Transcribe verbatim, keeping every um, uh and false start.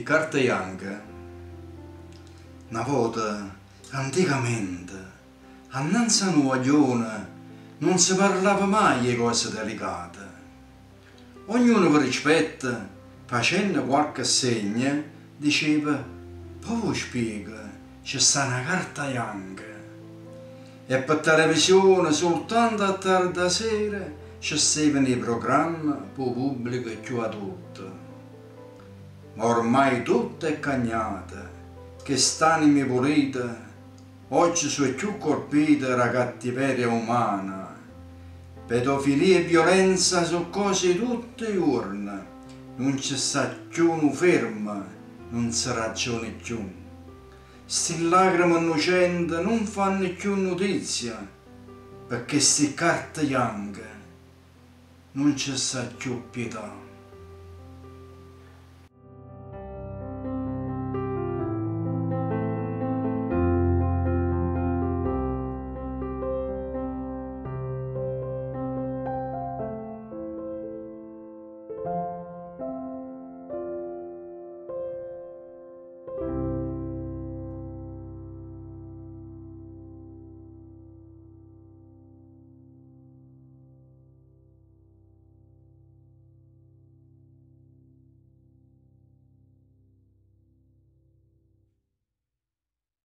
carta bianca. Una volta, anticamente, annanzi a un guaglione, non si parlava mai di cose delicate. Ognuno per rispetto, facendo qualche segno, diceva: poi spiega, c'è sta una carta bianca. E per televisione, soltanto a tarda sera, ci seguono i programmi per il pubblico più adulto. Ma ormai tutto è cagnato, che st'anime pulite, oggi sono più colpite da cattiveria umana. Pedofilia e violenza sono cose tutte giorni, non ci sta più un fermo, non si ragiona più. Sti lacrime innocenti non fanno più notizia, perché sti carte bianche non ci sta più pietà.